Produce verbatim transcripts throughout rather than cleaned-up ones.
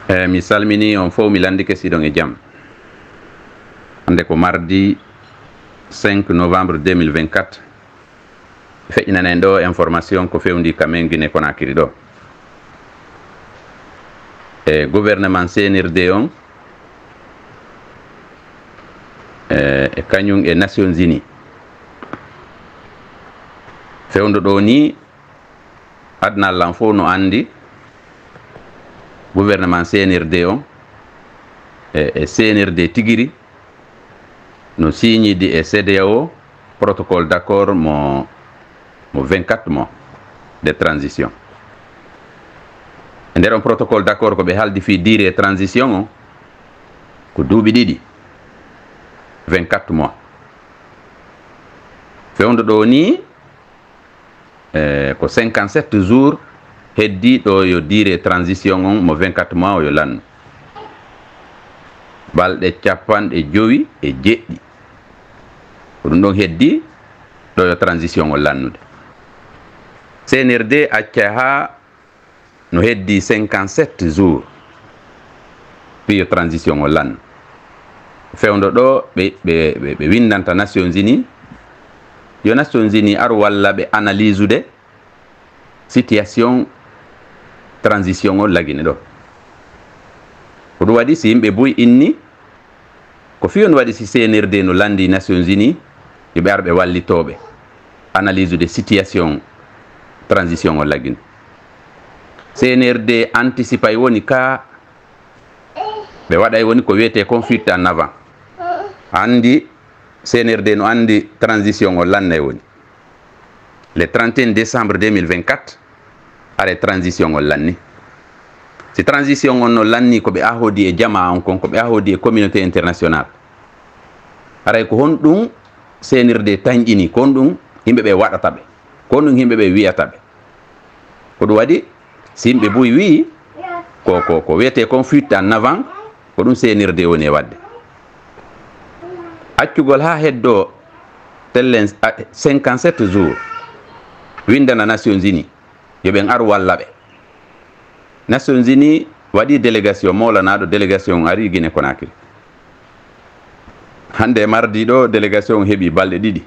Eh, mi salmini on fof mi landike siɗon e jaam. Hande ko mardi cinq novembre deux mille vingt-quatre. Feƴƴinanen ɗo information ko fewndi kamen Guinée Conakry ɗo. E gouvernement C N R D on e kañum e Nations Unies. Fewndo ɗo ni adna Allah fof no andi gouvernement C N R D on e C N R D tigiri no signidi e C D A O protocole d'accord mo mo vingt-quatre mois de transition. E nder on protocole d'accord ko ɓe haldi fi durée transition o ko duuɓi ɗiɗi vingt-quatre mois. Fewndo ɗo ni eh, ko cinquante-sept jours heddi ɗo yo durée transition on mo vingt-quatre mois o yo lannu. Balɗe capanɗe jowi e jeɗɗi ko ɗum ɗon heddi ɗo yo transition o lannude. C N R D acca ha no heddi cinquante-sept jours pi yo transition o lannu. Fewndo ɗo ɓe ɓe ɓe windanta Nations Unies yo Nations Unies ar walla ɓe analyse ude situation transition o lagine ɗo. Ko ɗum waɗi si yimɓe boyi inni ko fiyon waɗi si C N R D no landi Nations Unies yoɓe ar ɓe wallitoɓe analyse ude situation transition o lagine. C N R D anticipa e woni ka ɓe waɗa e woni ko wiyete conflit en avant. Andi C N R D no andi transition o lanna e woni le trente et un décembre deux mille vingt-quatre are transition o lanni. Si transition on no lanni ko ɓe ahodi e jama on kon ko ɓe ahodi e communauté internationale aray ko hon ɗum C N R D tañƴini kon ɗum yimɓe ɓe waɗata ɓe kon ɗum yimɓe ɓe wiyata ɓe. Ko ɗum waɗi si yimɓe boyi wi ko ko ko wiyete conflit en avant ko ɗum C N R D woni e wadde. Accugol ha heddo tellen cinquante-sept jours windana Nations Unies yoɓen ar walla ɓe. Nations Unies waɗi délégation molanaɗo délégation ari Guinée Conakry. Hande mardi ɗo délégation heeɓi balɗe ɗiɗi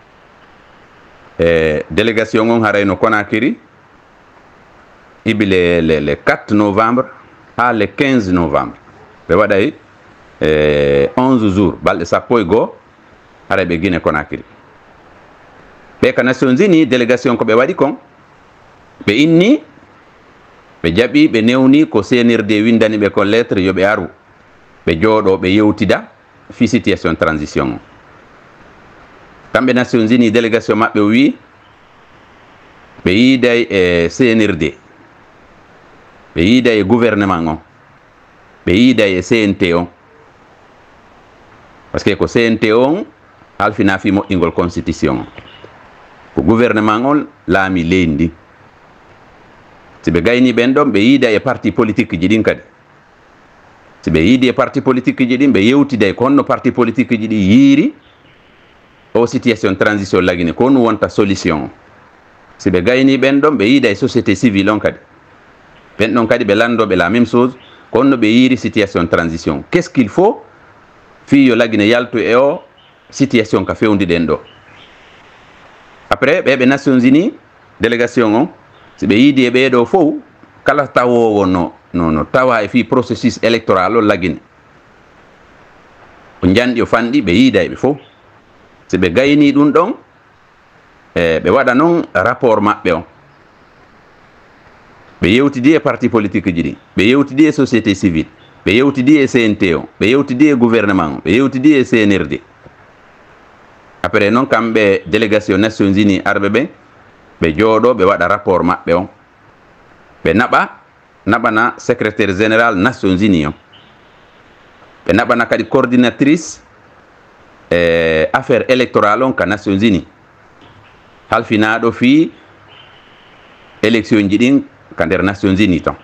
e délégation on harayno Conakry ibi le, le, le quatre novembre ha le quinze novembre ɓe waɗay e onze jours balɗe sappo e goho haray ɓe Guinée Conakry. Ɓe ka Nations Unies délégation ko ɓe waɗi kon ɓe inni ɓe jaɓi ɓe newni ko C N R D windani ɓe kon lettre yoɓe aru ɓe jooɗo ɓe yewtida fi situation transition o. Kamɓe Nations Unies délégation maɓɓe o wi ɓe yiiday e C N R D ɓe yiiday e gouvernement on ɓe yiiday e C N T on par ce que ko C N T on alfina fi moƴƴingol constitution o ko gouvernement on laami leydi. Si ɓe gayni ɓen ɗon ɓe yiida e parti politique ji ɗin kadi si ɓe yiidi e parti politique ji ɗin ɓe yewtida ko honno parti politique ji ɗi yiiri o situation transition lagine ko honno wonta solution o. Si ɓe gayni ɓen ɗon ɓe yiida e société civile on kadi ɓen ɗon kadi ɓe landoɓe la même chose ko honno ɓe yiiri situation transition qu'est ce qu'il faut fi yo lagine yaltu e o situation ka fewndi-ɗen ɗo. Après ɓe ɓe Nations Unies délégation on si ɓe yiidi e ɓeeɗo fof kala tawowo no no no tawa e fi processus électoral o lagine ko janɗi o fanɗi ɓe yiida e ɓe fof. Si ɓe gayni ɗum ɗon e ɓe waɗa noon rapport maɓɓe on ɓe yewtidi e parti politique ji ɗi ɓe yewtidi e société civile ɓe yewtidi e C N T on ɓe yewtidi e gouvernement on ɓe yewtidi e C N R D. Après noon kamɓe délégation Nations Unies arɓe ɓen ɓe jooɗo ɓe waɗa rapport maɓɓe on ɓe naɓa naɓana secrétaire général Nations Unies on ɓe naɓana kadi coordinatrice e affaire électorale on ka Nations Unies halfinaɗo fi élection ji ɗin ka nder Nations Unies ton.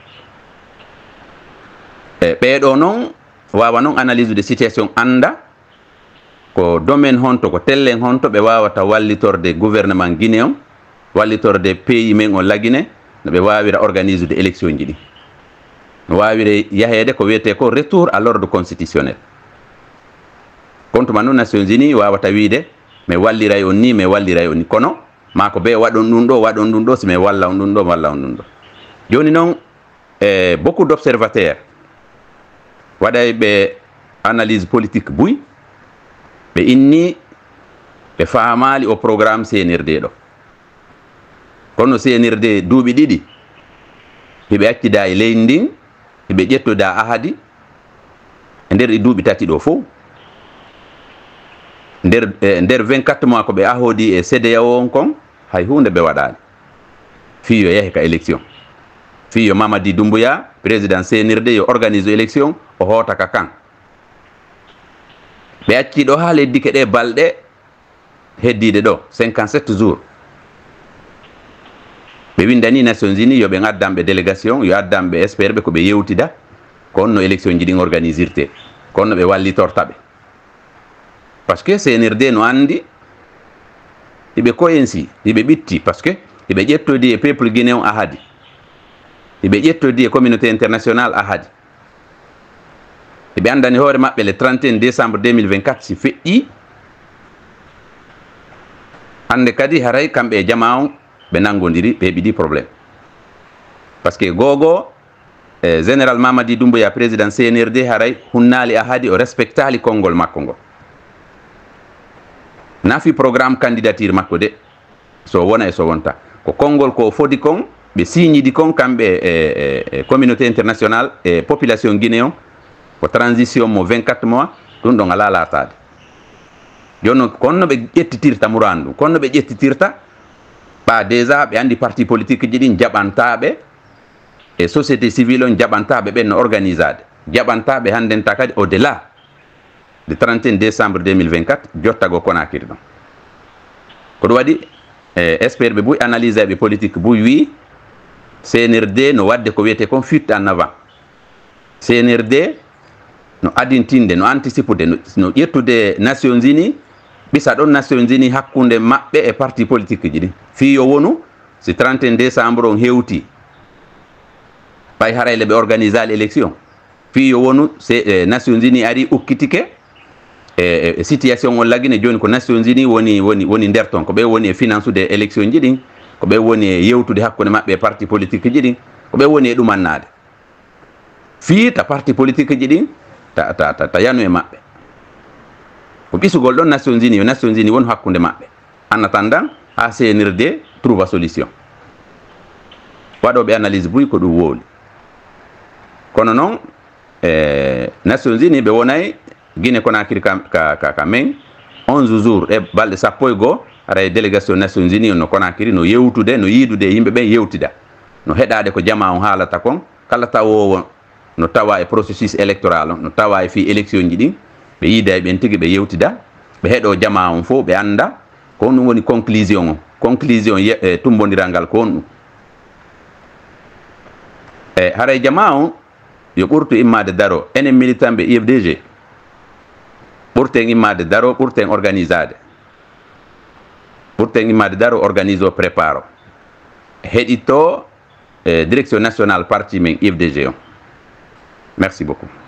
E ɓeeɗo noon wawa noon analyse de situation anda ko domaine honto ko tellen honto ɓe wawata wallitorde gouvernement Guinée on wallitorde pays men o lagine no ɓe wawira organise de élection ji ɗi. no wawire yahede ko wiyete ko retour à l'ordre constitutionnel kontuma noon Nations Unies wawata wiide mi walliray on ni mi walliray on ni kono mako be waɗon ɗum ɗo waɗon ɗum ɗo si mi walla on ɗum ɗo walla on ɗum ɗo joni noon e beaucoup d'observateurs waɗay ɓe analyse politique buy ɓe inni ɓe faamali o programme C N R D ɗo kono C N R D duuɓi ɗiɗi hiɓe accida e leydi ndin hiɓe ƴettoda ahadi e nder ɗi duuɓi tati ɗo fof nder e nder vingt-quatre mois ko ɓe ahodi e C D A O on kon hay hunde ɓe waɗani fiyo yahi ka élection fiyo Mamadi Doumbouya président C N R D yo organise élection o hoota ka kan ɓe acci ɗo ha leddi ke ɗe balɗe heddide ɗo cinquante-sept jours ɓe windani Nations Unies yo ɓe addanɓe délégation yo addanɓe expert ɓe ko ɓe yewtida ko on no élection ji ɗin organisirte ko on no ɓe wallitortaɓe par ce que C N R D no andi hiɓe koyensi hiɓe ɓitti par ce que hiɓe ƴettodi e peuple guinéen ahadi hiɓe ƴettodi e communauté international ahadi hiɓe andani hoore maɓɓe le trente et un décembre deux mille vingt-quatre si feƴƴi hande kadi haray kamɓe e jama on ɓe nangodiri ɓe heɓiɗi probléme par ce que gogo e général Mamadi Doumbouya président C N R D haray hunnali ahadi o respectali konngol makko ngol nafi programme candidature makko de so wona e so wonta ko konngol ko fodi kon ɓe signidi kon kamɓe e, e communauté international e population guinéen ko transition mo vingt-quatre mois ɗum ɗon ala latade jonno konno ɓe ƴettitirta murandu konno ɓe ƴettitirta ɓa déjà ɓe andi parti politique ji ɗin jaɓantaɓe e société civile on jaɓantaɓe ɓen no organisade jaɓantaɓe handenta kadi au delà le trente et un décembre deux mille vingt-quatre jottago Conakry ɗon ko ɗum waɗi e expert ɓe buy analyse ɓe politique buy wi C N R D no wadde ko wiyete kon fuite en avant C N R D no adintinde no anticipude no ƴettude Nations Unies ɓisa ɗon Nations Unies hakkude maɓɓe e parti politique ji ɗin fiyo wonu si trente et un décembre on hewti ɓay harayle ɓe organisali élection fiyo wonu se Nations Unies ari ukkitike e, e situation on lagine joni ko Nations Unies woni woni woni nder ton ko ɓe woni e finance ude élection ji ɗin ko ɓe woni e yewtude hakkude maɓɓe e parti politique ji ɗin ko ɓe woni e ɗumannade fiita parti politique ji ɗin ta ta ta yanu e maɓɓe ko ɓisugol ɗon Nations Unies yo Nations Unies won hakkude maɓɓe en attendant ha C N R D trouva solution waɗoɓe analyse buy ko ɗum wowli kono noon e Nations Unies ɓe wonay Guinée Conakry ka ka ka men onze jours e balɗe sappo e goho ara délégation Nations Unies no Conakry no yewtude no yiidude yimɓe ɓen yewtida no heɗade ko jama on haalata kon kala tawowo no tawa e processus électoral on no tawa e fi élection ji ɗin ɓe yiida e ɓen tigui ɓe yewtida ɓe heeɗo jama on fof ɓe anda ko on ɗum woni conclusion o conclusion e tumbodiral ngal ko on ɗum e haray jama on yo ɓurtu immade daro enen militant ɓe I F D G ɓurten immade daro ɓurten organisade ɓurten immade daro organise o prépare o heɗito e direction nationale parti men I F D G on merci beaucoup.